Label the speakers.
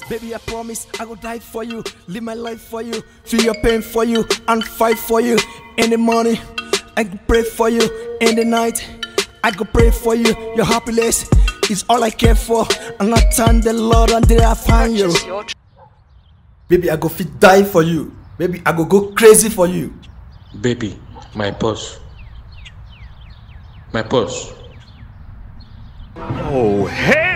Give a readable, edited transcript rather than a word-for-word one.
Speaker 1: Baby, I promise I go die for you, live my life for you, feel your pain for you, and fight for you. In the morning, I go pray for you. In the night, I go pray for you. Your happiness is all I care for, and I thank the Lord until I find you. Baby, I go fit die for you. Baby, I go crazy for you.
Speaker 2: Baby, my purse. My purse.
Speaker 3: Oh, hey!